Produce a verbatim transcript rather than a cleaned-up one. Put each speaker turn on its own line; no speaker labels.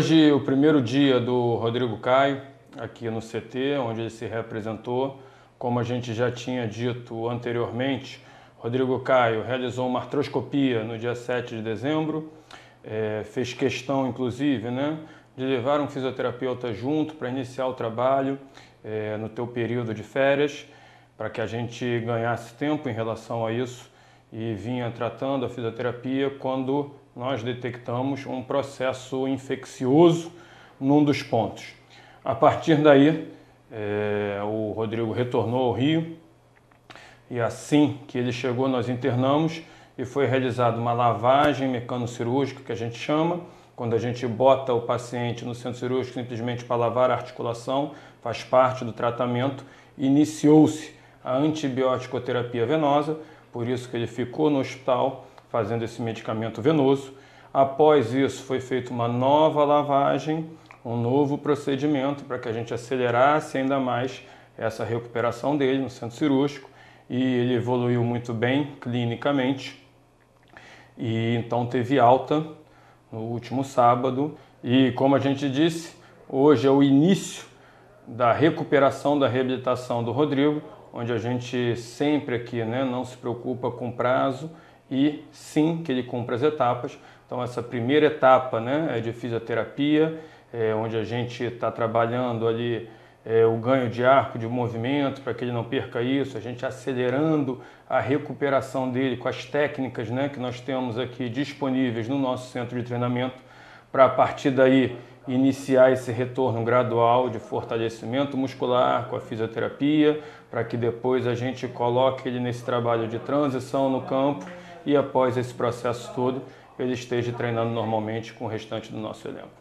Hoje, o primeiro dia do Rodrigo Caio, aqui no C T, onde ele se reapresentou. Como a gente já tinha dito anteriormente, Rodrigo Caio realizou uma artroscopia no dia sete de dezembro, é, fez questão, inclusive, né, de levar um fisioterapeuta junto para iniciar o trabalho é, no teu período de férias, para que a gente ganhasse tempo em relação a isso e vinha tratando a fisioterapia quando nós detectamos um processo infeccioso num dos pontos. A partir daí, é, o Rodrigo retornou ao Rio e assim que ele chegou nós internamos e foi realizada uma lavagem mecanocirúrgica, que a gente chama, quando a gente bota o paciente no centro cirúrgico simplesmente para lavar a articulação, faz parte do tratamento. Iniciou-se a antibiótico-terapia venosa, por isso que ele ficou no hospital fazendo esse medicamento venoso. Após isso foi feita uma nova lavagem, um novo procedimento para que a gente acelerasse ainda mais essa recuperação dele no centro cirúrgico, e ele evoluiu muito bem clinicamente e então teve alta no último sábado. E como a gente disse, hoje é o início da recuperação, da reabilitação do Rodrigo, onde a gente sempre aqui, né, não se preocupa com prazo e sim que ele cumpra as etapas. Então essa primeira etapa, né, é de fisioterapia, é, onde a gente está trabalhando ali é, o ganho de arco, de movimento, para que ele não perca isso, a gente acelerando a recuperação dele com as técnicas, né, que nós temos aqui disponíveis no nosso centro de treinamento, para a partir daí iniciar esse retorno gradual de fortalecimento muscular com a fisioterapia, para que depois a gente coloque ele nesse trabalho de transição no campo e após esse processo todo ele esteja treinando normalmente com o restante do nosso elenco.